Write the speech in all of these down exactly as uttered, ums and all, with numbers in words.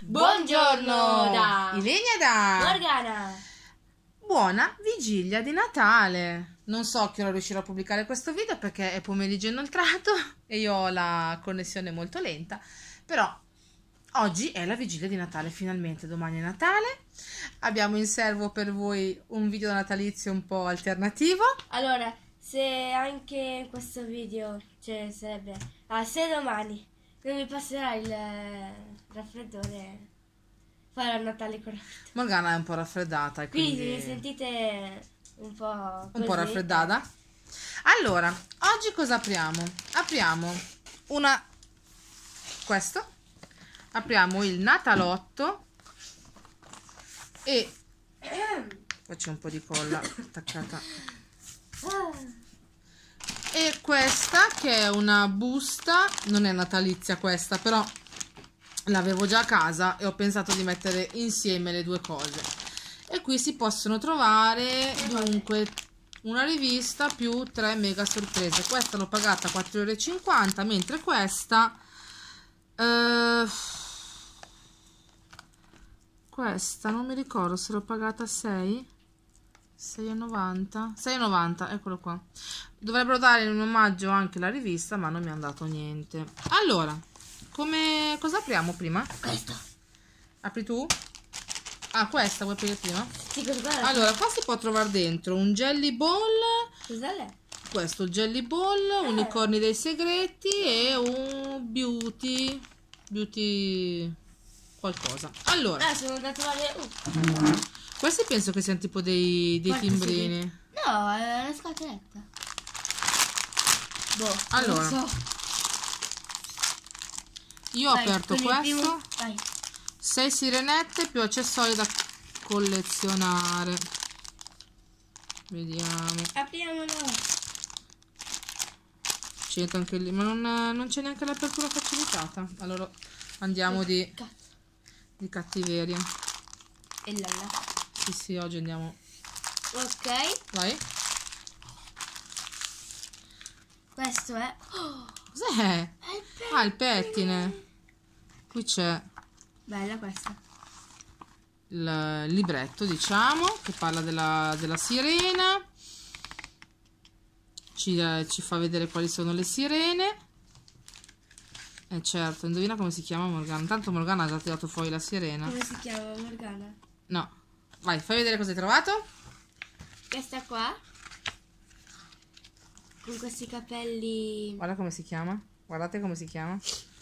Buongiorno da Ilenia e da Morgana. Buona vigilia di Natale. Non so a che ora riuscirò a pubblicare questo video perché è pomeriggio inoltrato e io ho la connessione molto lenta, però oggi è la vigilia di Natale, finalmente domani è Natale. Abbiamo in serbo per voi un video natalizio un po' alternativo. Allora, se anche in questo video, cioè sarebbe, ah, se domani non mi passerà il eh, raffreddore, farò Natale con raffreddore. Morgana è un po' raffreddata e Quindi, quindi mi sentite un po' un così? po' raffreddata. Allora, oggi cosa apriamo? Apriamo una questo. Apriamo il Natalotto e qua c'è un po' di colla attaccata. E questa che è una busta, non è natalizia questa, però l'avevo già a casa e ho pensato di mettere insieme le due cose. E qui si possono trovare dunque una rivista più tre mega sorprese. Questa l'ho pagata quattro e cinquanta euro, mentre questa eh, questa non mi ricordo se l'ho pagata sei e novanta, sei e novanta, eccolo qua. Dovrebbero dare in omaggio anche la rivista, ma non mi hanno dato niente. Allora, come cosa apriamo prima? Questo. Apri tu? Ah, questa vuoi aprire prima? Sì, cosa Allora, qua si può trovare dentro un jelly ball. Cos'è? Questo, il jelly ball, eh. unicorni dei segreti e un beauty beauty qualcosa. Allora, Ah, sono andato a trovare uh. questi penso che siano tipo dei, dei timbrini. No, è una scatoletta. Boh, Allora, non so. Io ho Vai, aperto con il questo. primo. Vai. sei sirenette più accessori da collezionare. Vediamo. Apriamolo. C'è anche lì, ma non, non c'è neanche l'apertura facilitata. Allora andiamo di, di cattiveria. E là là. Sì, sì, oggi andiamo. Ok. Vai. Questo è. Oh, Cos'è? è il pettine. Ah, il pettine. Qui c'è Bella questa. il libretto, diciamo, che parla della, della sirena. Ci, eh, ci fa vedere quali sono le sirene. E certo, indovina come si chiama Morgana. Intanto Morgana ha già tirato fuori la sirena. Come si chiama Morgana? No. Vai, fai vedere cosa hai trovato. Questa qua. Con questi capelli. Guarda come si chiama. Guardate come si chiama.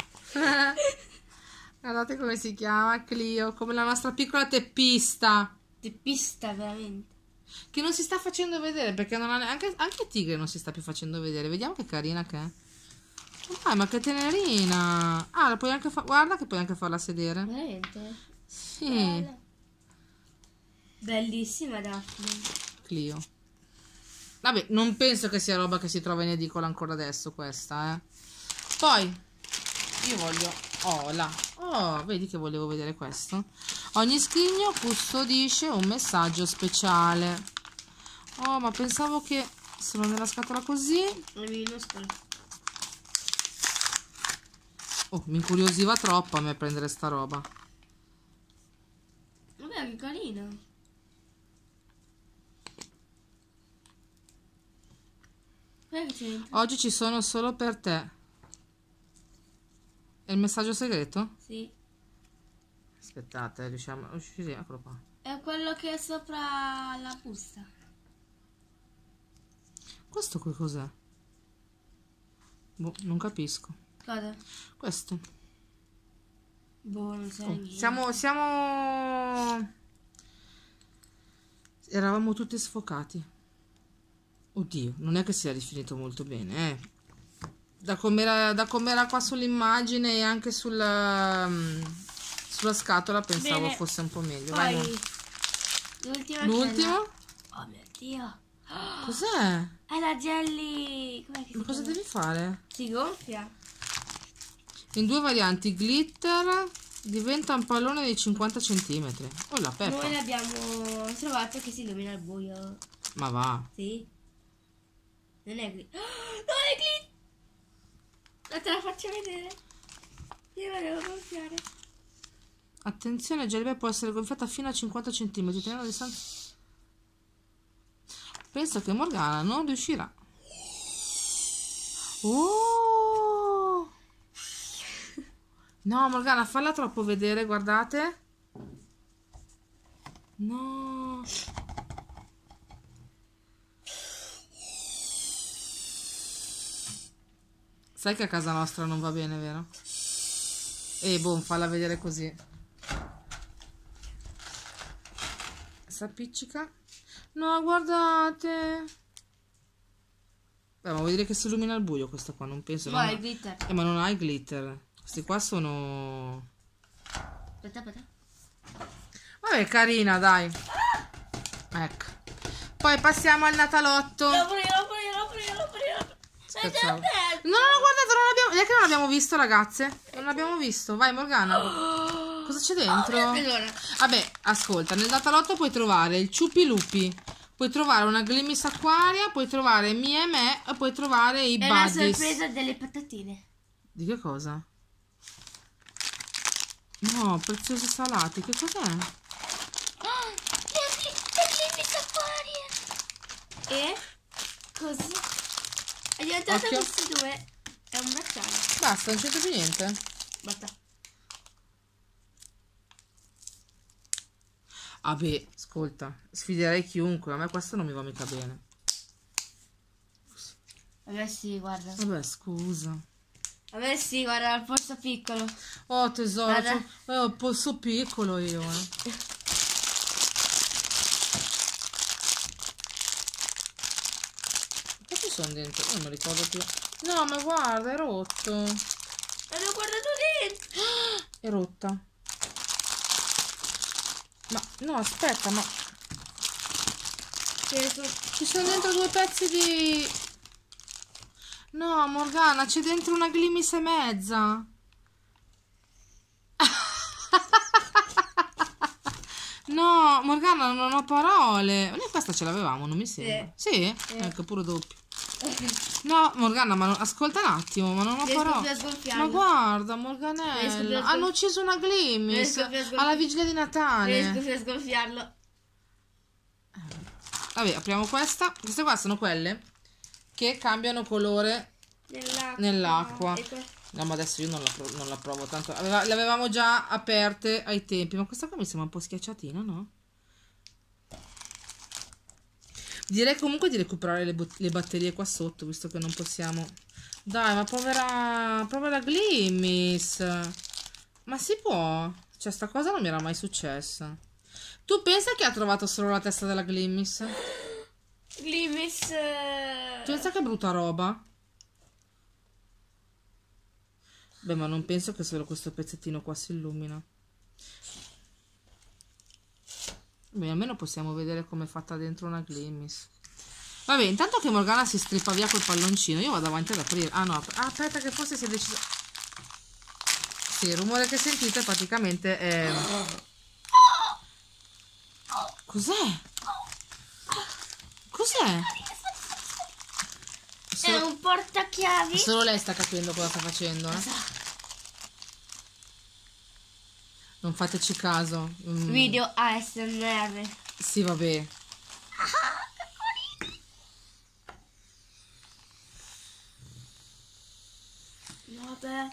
Guardate come si chiama Clio, come la nostra piccola teppista. Teppista, veramente. Che non si sta facendo vedere perché non ha neanche, anche Tigre non si sta più facendo vedere. Vediamo che carina che è. Ah, ma che tenerina. Ah, la puoi anche fare. Guarda che puoi anche farla sedere. Veramente? Sì. Bella. Bellissima Daphne. Clio. Vabbè, non penso che sia roba che si trova in edicola ancora adesso questa, eh. Poi io voglio. Oh, là. Oh, vedi che volevo vedere questo. Ogni scrigno custodisce un messaggio speciale. Oh, ma pensavo che sono nella scatola così. È minuscolo. Oh, mi incuriosiva troppo a me prendere sta roba. Vabbè, che carino. Oggi ci sono solo per te. È il messaggio segreto? Sì. Aspettate, riusciamo a uscire. Eccolo qua. È quello che è sopra la busta. Questo qui cos'è? Boh, non capisco. Cosa? Questo. Boh, non so Oh, niente. siamo, siamo... Eravamo tutti sfocati. Oddio, non è che sia rifinito molto bene, eh. Da come era, da come era qua sull'immagine e anche sulla, sulla scatola pensavo Bene. fosse un po' meglio. Poi, Vai, l'ultima. l'ultimo? Oh mio Dio. Cos'è? È la jelly. Com'è che si Ma cosa chiama? devi fare? Si gonfia. In due varianti, glitter, diventa un pallone di cinquanta centimetri. Oh la peppa. Noi l'abbiamo trovato che si illumina al buio. Ma va. Sì. Non è glitter. Oh, non è glitter. Non te la faccio vedere. Io la devo gonfiare. Attenzione, il jelly può essere gonfiata fino a cinquanta centimetri, tenendo la distanza. Penso che Morgana non riuscirà. Oh! No, Morgana, falla troppo vedere, guardate. No. Sai che a casa nostra non va bene, vero? E boh, falla vedere così. S'appiccica. No, guardate. Beh, ma vuol dire che si illumina al buio questo qua, non penso. No, non... è il glitter. Eh, ma non ha il glitter. Questi qua sono... Aspetta, aspetta. Vabbè, carina, dai. Ecco. Poi passiamo al Natalotto. Lo prendo, lo prendo, lo prendo, lo prendo. Scherzavo. No, no, no, guardate, non l'abbiamo... È che non l'abbiamo visto, ragazze. Non l'abbiamo visto. Vai, Morgana. Cosa c'è dentro? Allora. Vabbè, ascolta, nel Natalotto puoi trovare il Ciupi Lupi, puoi trovare una Glimis Acquaria, puoi trovare Mie e Me e puoi trovare i È la Buddies. sorpresa delle patatine. Di che cosa? No, preziosi salati, che cos'è? Oh, le Glimis Acquaria. E così è diventato Occhio. questi due. È un bracciale. Basta, non c'è più niente. Basta. Vabbè, ascolta, sfiderei chiunque, a me questo non mi va mica bene. A me sì, guarda. Vabbè, scusa. A me sì, guarda, al posto piccolo. Oh tesoro, Guarda. c'ho- eh, ho un polso piccolo io, eh. Che ci sono dentro? Io non mi ricordo più. No, ma guarda, è rotto. L'ho guardato dentro. È rotta. Ma, no, aspetta, ma... Che so- Ci sono dentro due pezzi di... No, Morgana, c'è dentro una Glimis e mezza. No, Morgana, non ho parole. Noi questa ce l'avevamo, non mi sembra. Sì? Sì. Ecco, pure doppio. No, Morgana, ma non- ascolta un attimo, ma non ho Riesco più parole. a sgonfiarlo. Ma guarda, Riesco più Morganella, a sgonf- hanno ucciso una Glimis Riesco più a sgonf- alla vigilia di Riesco Natale. più a sgonfiarlo. Vabbè, apriamo questa. Queste qua sono quelle che cambiano colore Nell'acqua. nell'acqua. E que- No, ma adesso io non la, pro- non la provo tanto. Aveva- le avevamo già aperte ai tempi, ma questa qua mi sembra un po' schiacciatina, no? Direi comunque di recuperare le, bot- le batterie qua sotto, visto che non possiamo. Dai, ma povera, povera Glimis. Ma si può? Cioè, sta cosa non mi era mai successa. Tu pensa che ha trovato solo la testa della Glimis? Glimis. eh, Pensa che brutta roba. Beh, ma non penso che solo questo pezzettino qua si illumina. Beh, almeno possiamo vedere come è fatta dentro una Glimis. Vabbè, intanto che Morgana si strippa via col palloncino, io vado avanti ad aprire. Ah no, ap- ah, aspetta che forse si è deciso. Sì, il rumore che sentite praticamente è... Cos'è? Cos'è? È Solo, un portachiavi. solo lei sta capendo cosa sta facendo, eh? Non fateci caso. Mm, Video A S M R. Sì, vabbè. Vabbè.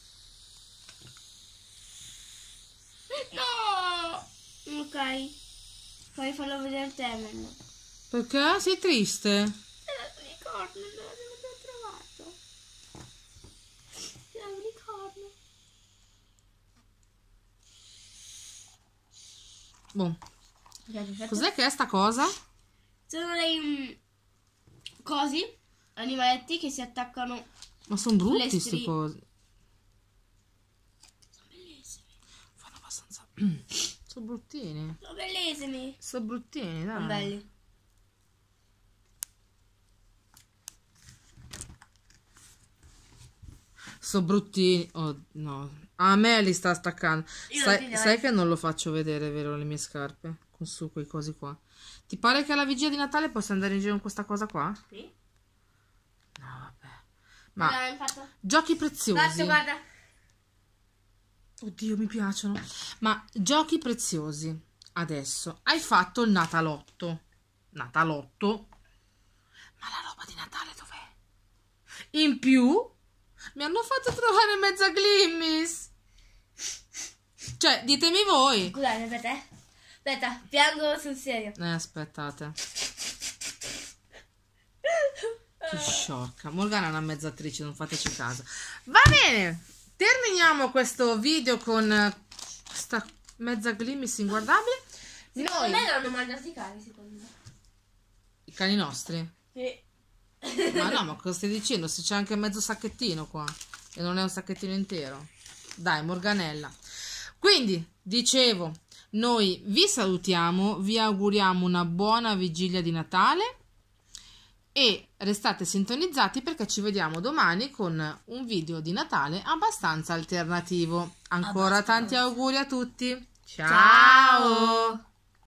No! Ok. Poi fallo vedere te, Memo. Perché? Sei triste? L'unicorno, non l'avevo trovato. L'unicorno. Boh. Cos'è che è sta cosa? Sono dei mm, cosi, animaletti che si attaccano. Ma sono brutti Le questi stri- cose. Sono bellissimi. Fanno abbastanza... sono bruttini. Sono bellissimi. Sono bruttini, dai. Sono belli. Sono bruttini. Oh, no. A me li sta attaccando. Io Sai, ti do- sai che non lo faccio vedere, vero, le mie scarpe? Con su quei cosi qua. Ti pare che alla vigilia di Natale posso andare in giro con questa cosa qua? Sì. No, vabbè. Ma Guarda, fatto. giochi preziosi. Guarda, guarda. Oddio, mi piacciono. Ma giochi preziosi. Adesso hai fatto il Natalotto. Natalotto. Ma la roba di Natale dov'è? In più mi hanno fatto trovare mezza Glimmis. Cioè, ditemi voi. Scusate, aspetta. Aspetta, piango sul serio. Eh, aspettate. Che sciocca. Morgana è una mezza attrice, non fateci caso. Va bene. Terminiamo questo video con questa mezza Glimmis inguardabile. Secondo Noi... me l'hanno mangiati i cani, secondo me. I cani nostri? Sì. Ma no, ma cosa stai dicendo? Se c'è anche mezzo sacchettino qua e non è un sacchettino intero. Dai, Morganella. Quindi, dicevo, noi vi salutiamo, vi auguriamo una buona vigilia di Natale e restate sintonizzati perché ci vediamo domani con un video di Natale abbastanza alternativo. Ancora Abbastanza. tanti auguri a tutti. Ciao! Ciao!